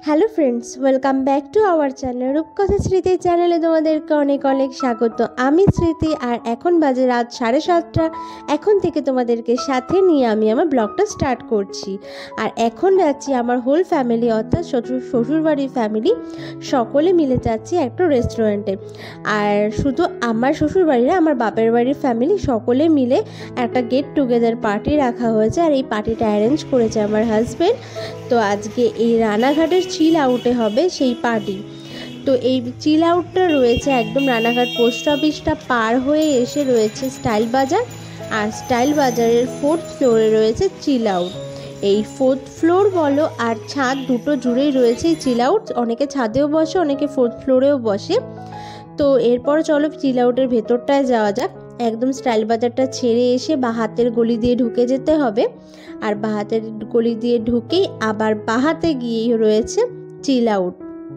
Hello friends, welcome back to our channel Rupkatha Smriti চ্যানেলে তোমাদেরকে অনেক অনেক স্বাগত। আমি স্মৃতি, আর এখন বাজে রাত 7:30। এখন থেকে তোমাদেরকে সাথে নিয়ে আমি আমার ব্লগটা স্টার্ট করছি। আর এখন যাচ্ছি আমার হোল ফ্যামিলি, অর্থাৎ শ্বশুরবাড়ির ফ্যামিলি সকলে মিলে যাচ্ছি একটা রেস্টুরেন্টে। আর শুধু আমার শ্বশুরবাড়ি না, আমার বাপের বাড়ির ফ্যামিলি সকলে মিলে একটা গেট টুগেদার পার্টি রাখা হয়েছে। আর এই পার্টিটা অ্যারেঞ্জ করেছে আমার হাজব্যান্ড। তো আজকে এই রানাঘাটের চিল আউটে হবে সেই পার্টি। তো এই চিল আউটটা রয়েছে একদম রানাঘাট পোস্ট অফিসটা পার হয়ে এসে রয়েছে স্টাইল বাজার। আর স্টাইল বাজারের 4th ফ্লোরে রয়েছে চিল আউট। এই 4th ফ্লোর বলো আর ছাদ দুটো জুড়েই রয়েছে এই চিল আউট। অনেকে ছাদেও বসে, অনেকে 4th ফ্লোরেও বসে। তো এরপর চলো চিল আউটের ভেতরটায় যাওয়া যাক। একদম স্টাইল বাজারটা ছেড়ে এসে বাহাতের গলি দিয়ে ঢুকে যেতে হবে। আর বাহাতের গলি দিয়ে ঢুকেই আবার বাহাতে গিয়েই রয়েছে চিল আউট।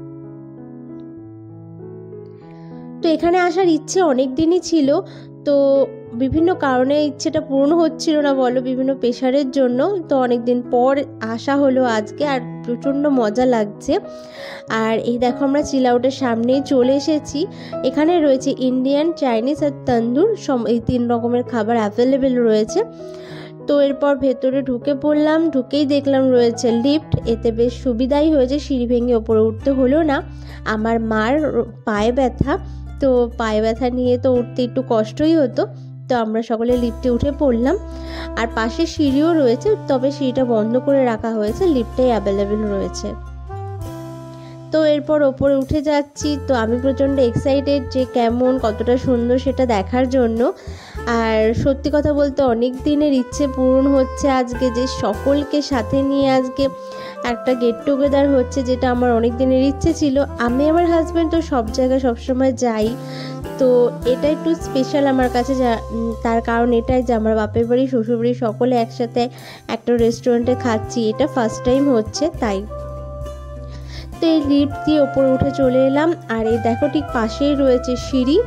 তো এখানে আসার ইচ্ছে অনেক দিনই ছিল, তো বিভিন্ন কারণে ইচ্ছেটা পূর্ণ হচ্ছিল না বলো, বিভিন্ন প্রেশারের জন্য। তো অনেক দিন পর আসা হলো আজকে, আর প্রচণ্ড মজা লাগছে। আর এই দেখো আমরা চিল আউটের সামনেই চলে এসেছি। এখানে রয়েছে ইন্ডিয়ান, চাইনিজ আর তন্দুর, এই 3 রকমের খাবার অ্যাভেলেবেল রয়েছে। তো এরপর ভেতরে ঢুকে পড়লাম। ঢুকেই দেখলাম রয়েছে লিফট। এতে বেশ সুবিধাই হয়েছে, সিঁড়ি ভেঙে ওপরে উঠতে হলো না। আমার মার পায়ে ব্যথা, তো পায়ে ব্যথা নিয়ে তো উঠতে একটু কষ্টই হতো। তো আমরা সকলে লিফটে উঠে পড়লাম। আর পাশে সিঁড়িও রয়েছে, তবে সিঁড়িটা বন্ধ করে রাখা হয়েছে, লিফটটাই অ্যাভেলেবেল রয়েছে। তো এরপর ওপরে উঠে যাচ্ছি। তো আমি প্রচণ্ড এক্সাইটেড যে কেমন, কতটা সুন্দর সেটা দেখার জন্য। আর সত্যি কথা বলতে অনেক দিনের ইচ্ছে পূরণ হচ্ছে আজকে, যে সকলকে সাথে নিয়ে আজকে একটা গেট টুগেদার হচ্ছে, যেটা আমার অনেক দিনের ইচ্ছে ছিল। আমি আমার হাজব্যান্ড তো সব জায়গায় সবসময় যাই, তো এটা একটু স্পেশাল আমার কাছে। তার কারণ এটাই যে আমার বাপের বাড়ি শ্বশুরবাড়ি সকলে একসাথে একটা রেস্টুরেন্টে খাচ্ছি, এটা ফার্স্ট টাইম হচ্ছে তাই। তো এই লিফট দিয়ে ওপরে উঠে চলে এলাম। আর এই দেখো ঠিক পাশেই রয়েছে সিঁড়ি।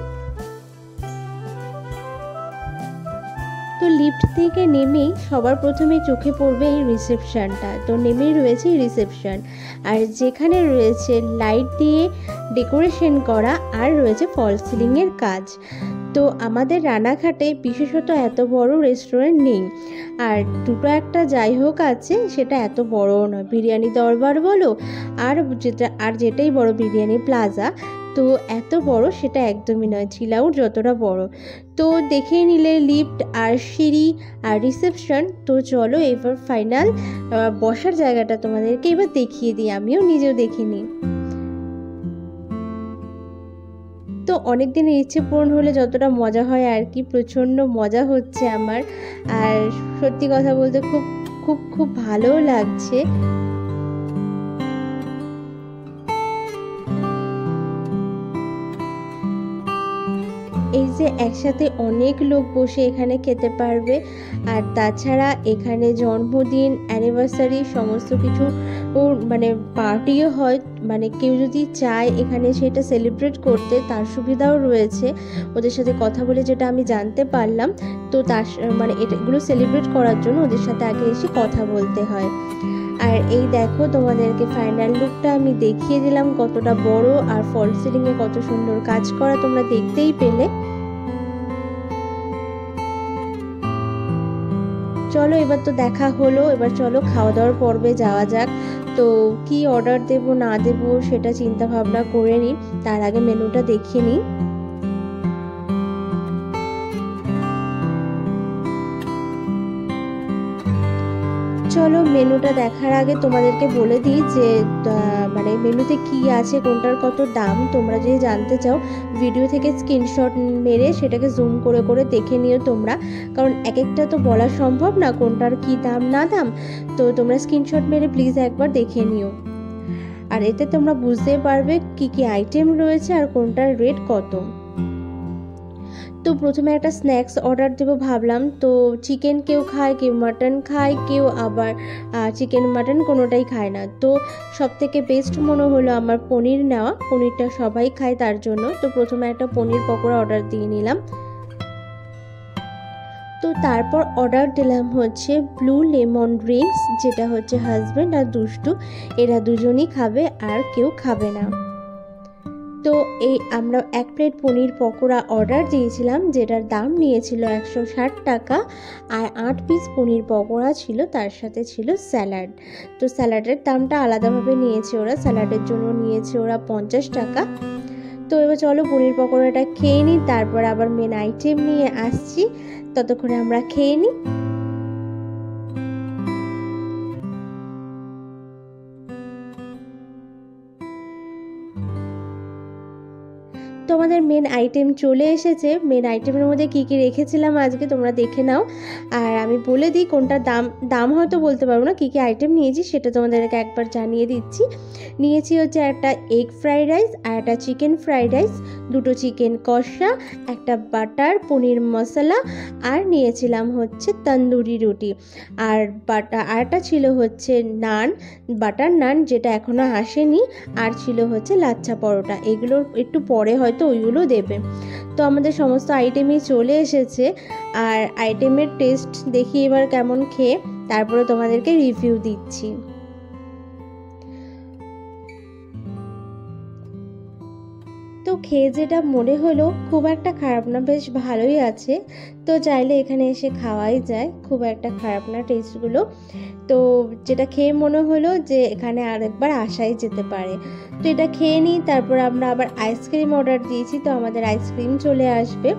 তো লিফট থেকে নেমেই সবার প্রথমে চোখে পড়বে এই রিসেপশনটা। তো নেমেই রয়েছে রিসেপশন, আর যেখানে রয়েছে লাইট দিয়ে ডেকোরেশন করা, আর রয়েছে ফল সিলিংয়ের কাজ। তো আমাদের রানাঘাটে বিশেষত এত বড় রেস্টুরেন্ট নেই। আর দুটো একটা যাই হোক আছে, সেটা এত বড়ও নয়। বিরিয়ানি দরবার বলো আর যেটাই বড় বিরিয়ানি প্লাজা, তো এত বড় সেটা একদমই নয়। চিল আউট যতটা বড়। তো দেখেই নিলে লিফট আর সিঁড়ি আর রিসেপশন। তো চলো এবার ফাইনাল বসার জায়গাটা তোমাদেরকে এবার দেখিয়ে দিই, আমিও নিজেও দেখিনি। তো অনেক দিনের ইচ্ছে পূরণ হলে যতটা মজা হয় আর কি, প্রচণ্ড মজা হচ্ছে আমার। আর সত্যি কথা বলতে খুব খুব খুব ভালোও লাগছে। এই যে একসাথে অনেক লোক বসে এখানে খেতে পারবে। আর তাছাড়া এখানে জন্মদিন, অ্যানিভার্সারি সমস্ত কিছু মানে পার্টিও হয়। মানে কেউ যদি চায় এখানে সেটা সেলিব্রেট করতে, তার সুবিধাও রয়েছে। ওদের সাথে কথা বলে যেটা আমি জানতে পারলাম, তো তার মানে এগুলো সেলিব্রেট করার জন্য ওদের সাথে আগে এসে কথা বলতে হয়। আর এই দেখো তোমাদেরকে ফাইনাল লুকটা আমি দেখিয়ে দিলাম, কতটা বড় আর ফল সিলিংয়ে কত সুন্দর কাজ করা, তোমরা দেখতেই পেলে। চলো এবার তো দেখা হলো, এবার চলো খাওয়া দাওয়ার পর্বে যাওয়া যাক। তো কি অর্ডার দেব না দেব সেটা চিন্তা ভাবনা করে নিই, তার আগে মেনুটা দেখিয়ে নিই। চলো মেনুটা দেখার আগে তোমাদেরকে বলে দিই যে মানে মেনুতে কি আছে, কোনটার কত দাম। তোমরা যদি জানতে চাও ভিডিও থেকে স্ক্রিনশট মেরে সেটাকে জুম করে করে দেখে নিও তোমরা, কারণ এক একটা তো বলা সম্ভব না কোনটার কি দাম না দাম। তো তোমরা স্ক্রিনশট মেরে প্লিজ একবার দেখে নিও। আর এতে তোমরা বুঝতে পারবে কি কি আইটেম রয়েছে আর কোনটার রেট কত। তো প্রথমে একটা স্ন্যাক্স অর্ডার দেবো ভাবলাম। তো চিকেন কেউ খায়, কেউ মাটন খায়, কেউ আবার চিকেন মাটন কোনোটাই খায় না। তো সব থেকে বেস্ট মনে হলো আমার পনির নেওয়া, পনিরটা সবাই খায় তার জন্য। তো প্রথমে একটা পনির পকোড়া অর্ডার দিয়ে নিলাম। তো তারপর অর্ডার দিলাম হচ্ছে ব্লু লেমন ড্রিঙ্কস, যেটা হচ্ছে হাজব্যান্ড আর দুষ্টু এরা দুজনই খাবে, আর কেউ খাবে না। তো এই আমরা 1 প্লেট পনির পকোড়া অর্ডার দিয়েছিলাম, যেটার দাম নিয়েছিল 160 টাকা, আর 8 পিস পনির পকোড়া ছিল, তার সাথে ছিল স্যালাড। তো স্যালাডের দামটা আলাদাভাবে নিয়েছে ওরা, স্যালাডের জন্য নিয়েছে ওরা 50 টাকা। তো এবার চলো পনির পকোড়াটা খেয়ে নিই, তারপর আবার মেন আইটেম নিয়ে আসছি, ততক্ষণে আমরা খেয়ে নিই। তো আমাদের মেন আইটেম চলে এসেছে। মেন আইটেমের মধ্যে কী কী রেখেছিলাম আজকে তোমরা দেখে নাও, আর আমি বলে দিই কোনটা দাম হয়তো বলতে পারবো না, কী কী আইটেম নিয়েছি সেটা তোমাদেরকে একবার জানিয়ে দিচ্ছি। নিয়েছি হচ্ছে একটা এগ ফ্রাইড রাইস, আর একটা চিকেন ফ্রাইড রাইস, 2টো চিকেন কষা, একটা বাটার পনির মশলা, আর নিয়েছিলাম হচ্ছে তন্দুরি রুটি, আর আরটা ছিল হচ্ছে নান, বাটার নান, যেটা এখনও আসেনি, আর ছিল হচ্ছে লাচ্ছা পরোটা। এগুলো একটু পরে হয়তো ওইগুলো দেবে। তো আমাদের সমস্ত আইটেমই চলে এসেছে, আর আইটেমের টেস্ট দেখি এবার কেমন খেয়ে, তারপরে তোমাদেরকে রিভিউ দিচ্ছি। তো খেয়ে যেটা মনে হলো খুব একটা খারাপ না, বেশ ভালোই আছে। তো চাইলে এখানে এসে খাওয়াই যায়, খুব একটা খারাপ না টেস্টগুলো। তো যেটা খেয়ে মনে হলো যে এখানে আরেকবার আসাই যেতে পারে। তো এটা খেয়ে নিই, তারপর আমরা আবার আইসক্রিম অর্ডার দিয়েছি, তো আমাদের আইসক্রিম চলে আসবে।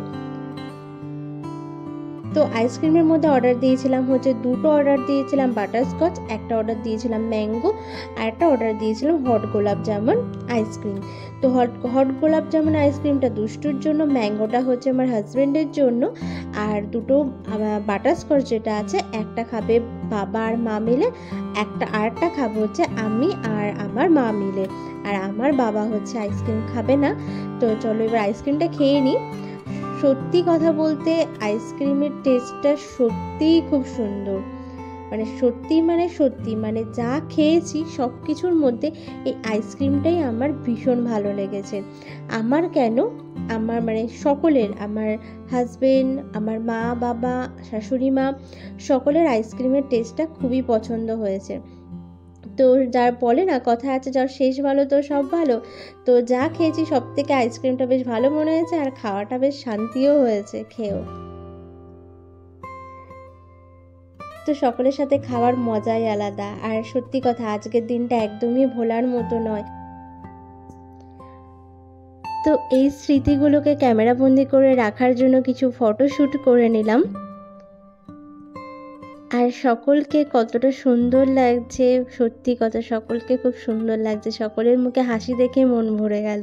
তো আইসক্রিমের মধ্যে অর্ডার দিয়েছিলাম হচ্ছে 2টো অর্ডার দিয়েছিলাম বাটারস্কচ, একটা অর্ডার দিয়েছিলাম ম্যাঙ্গো, আর একটা অর্ডার দিয়েছিলাম হট গোলাপ জামুন আইসক্রিম। তো হট গোলাপ জামুন আইসক্রিমটা দুষ্টুর জন্য, ম্যাঙ্গোটা হচ্ছে আমার হাজব্যান্ডের জন্য, আর 2টো বাটারস্কচ যেটা আছে, একটা খাবে বাবা আর মা মিলে, আরেকটা খাবো হচ্ছে আমি আর আমার মা মিলে, আর আমার বাবা হচ্ছে আইসক্রিম খাবে না। তো চলো এবার আইসক্রিমটা খেয়ে নিই। সত্যি কথা বলতে আইসক্রিমের টেস্টটা সত্যিই খুব সুন্দর, সত্যি যা খেয়েছি সব কিছুর মধ্যে এই আইসক্রিমটাই আমার ভীষণ ভালো লেগেছে। আমার কেন, আমার সকলের, আমার হাজবেন্ড, আমার মা বাবা, শাশুড়ি মা, সকলের আইসক্রিমের টেস্টটা খুবই পছন্দ হয়েছে। তো যার বলে না কথা আছে, যার শেষ ভালো তো সব ভালো। তো যা খেয়েছি সব থেকে আইসক্রিমটা বেশ ভালো মনে হয়েছে, আর খাওয়াটা বেশ শান্তিও হয়েছে খেয়েও। তো সকলের সাথে খাওয়ার মজাই আলাদা, আর সত্যি কথা আজকের দিনটা একদমই ভোলার মতো নয়। তো এই স্মৃতিগুলোকে ক্যামেরাবন্দি করে রাখার জন্য কিছু ফটোশ্যুট করে নিলাম। আর সকলকে কতটা সুন্দর লাগছে, সত্যি কথা সকলকে খুব সুন্দর লাগছে, সকলের মুখে হাসি দেখে মন ভরে গেল।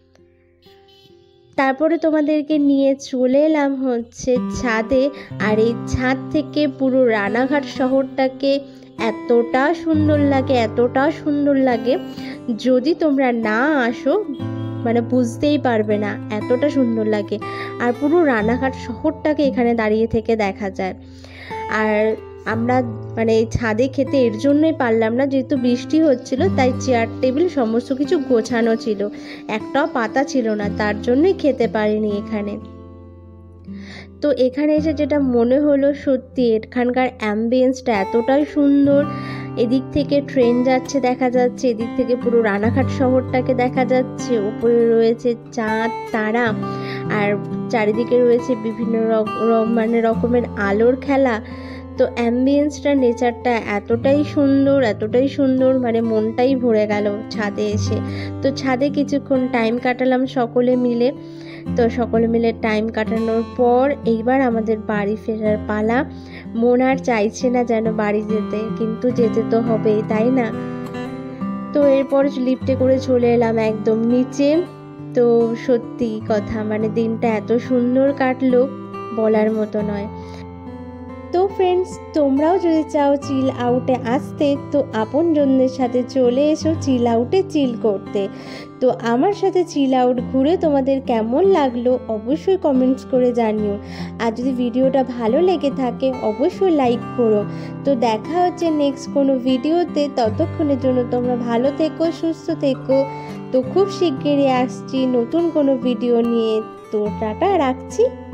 তারপরে তোমাদেরকে নিয়ে চলে এলাম হচ্ছে ছাদে, আর এই ছাদ থেকে পুরো রানাঘাট শহরটাকে এতটা সুন্দর লাগে, যদি তোমরা না আসো বুঝতেই পারবে না, এতটা সুন্দর লাগে। আর পুরো রানাঘাট শহরটাকে এখানে দাঁড়িয়ে থেকে দেখা যায়। আর আমরা ছাদে খেতে এর জন্যই পারলাম না, যেহেতু বৃষ্টি হচ্ছিল, তাই চেয়ার টেবিল সমস্ত কিছু গোছানো ছিল, একটাও পাতা ছিল না, তার জন্যই খেতে পারিনি এখানে। তো এখানে এসে যেটা মনে হলো, সত্যি এখানকার অ্যাম্বিয়েন্সটা এতটাই সুন্দর। এদিক থেকে ট্রেন যাচ্ছে দেখা যাচ্ছে, এদিক থেকে পুরো রানাঘাট শহরটাকে দেখা যাচ্ছে, উপরে রয়েছে চাঁদ তারা, আর চারিদিকে রয়েছে বিভিন্ন রকমের আলোর খেলা। তো অ্যাম্বিয়েন্সটা, নেচারটা এতটাই সুন্দর, মনটাই ভরে গেল ছাদে এসে। তো ছাদে কিছুক্ষণ টাইম কাটালাম সকলে মিলে। তো সকলে মিলে টাইম কাটানোর পর এইবার আমাদের বাড়ি ফেরার পালা। মন আর চাইছে না যেন বাড়ি যেতে, কিন্তু যেতে তো হবেই, তাই না? তো এরপর লিফটে করে চলে এলাম একদম নিচে। তো সত্যি কথা দিনটা এত সুন্দর কাটলো, বলার মতো নয়। তো ফ্রেন্ডস, তোমরাও যদি চাও চিল আউটে আসতে, তো আপনজনদের সাথে চলে এসো চিল আউটে চিল করতে। তো আমার সাথে চিল আউট ঘুরে তোমাদের কেমন লাগলো অবশ্যই কমেন্টস করে জানিও। আর যদি ভিডিওটা ভালো লেগে থাকে অবশ্যই লাইক করো। তো দেখা হচ্ছে নেক্সট কোনো ভিডিওতে, ততক্ষণের জন্য তোমরা ভালো থেকো, সুস্থ থেকো। তো খুব শিগগিরই আসছি নতুন কোনো ভিডিও নিয়ে। তো টাটা, রাখছি।